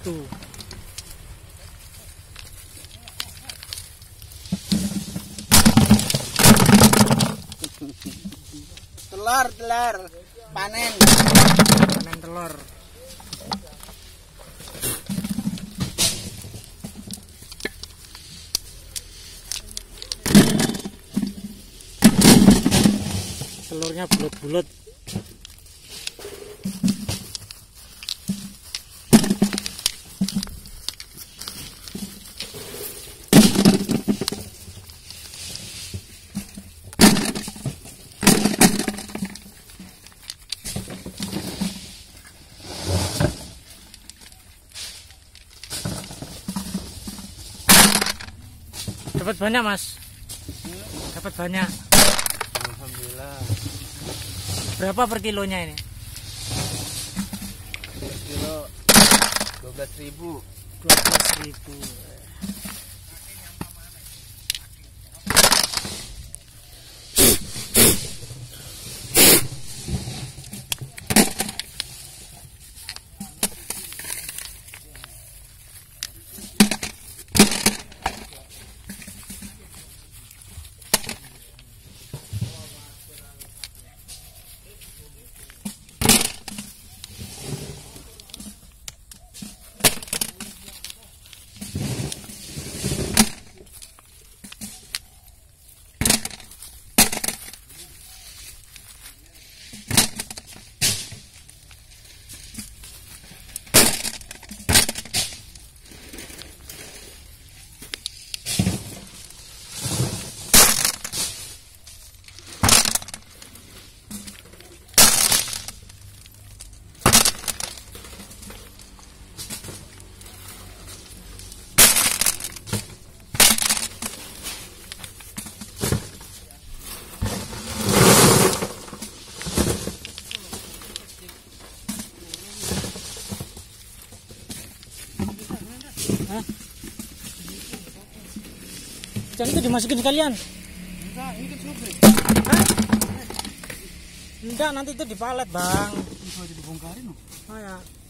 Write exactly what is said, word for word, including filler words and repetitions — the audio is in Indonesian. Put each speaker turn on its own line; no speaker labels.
satu.
Telur, telur, panen,
panen telur. Telurnya bulat-bulat. Dapat banyak, Mas? Dapat banyak.
Alhamdulillah.
Berapa per kilonya ini?
Per kilo dua belas ribu.
dua belas ribu. Hah? Jangan itu dimasukin sekalian.
Enggak, ini kecubit.
Hah? Enggak, nanti itu dipalet, Bang.
Bisa dibongkarin loh.
Oh ya.